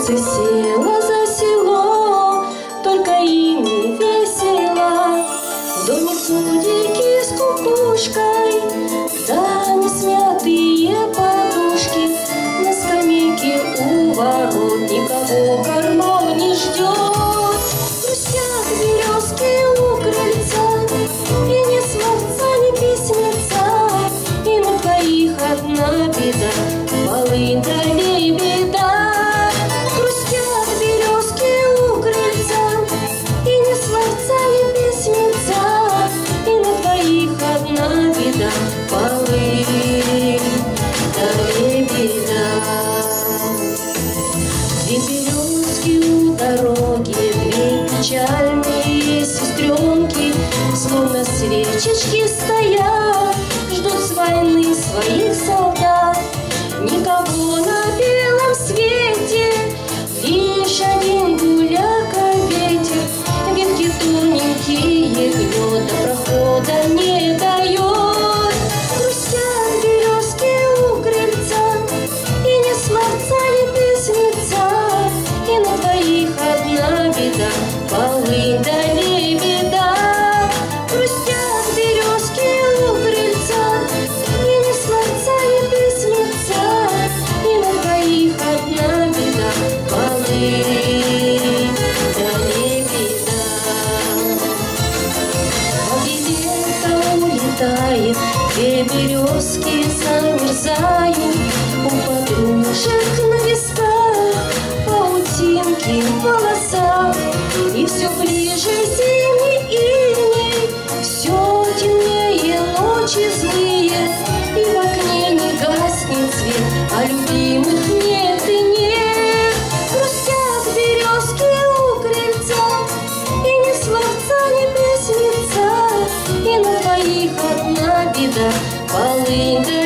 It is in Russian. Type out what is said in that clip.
солнце село за село, только им не весело. В доме судики с кукушкой, да не смятые подушки. На скамейке у ворот никого кормов не ждет. Грустят березки у крыльца, и ни словца, ни письмеца. И на двоих одна беда, полынь да лебеда. Грустят березки у крыльца, и ни словца, ни письмеца. И на двоих одна беда, полынь да лебеда. Две березки у дороги, две печальные сестренки, словно свечечки стоят, ждут с войны своих солдат. Никого на белом свете, лишь один гуляка ветер. Ветки тоненькие гнет, до прохода не дает. Грустят березки у крыльца, и ни словца, ни письмеца. И на двоих одна беда, полынь да лебеда. Грустят березки у крыльца, и ни словца, ни письмеца. И на двоих одна беда, полынь да лебеда. Лето улетает, две березки замерзают. У подружек на висках паутинки в волосах. И все ближе зимний иней, все темнее ночи злые. И в окне не гаснет свет, а любимых нет и нет. Грустят березки у крыльца, и ни словца, ни письмеца. И на двоих одна беда, полынь да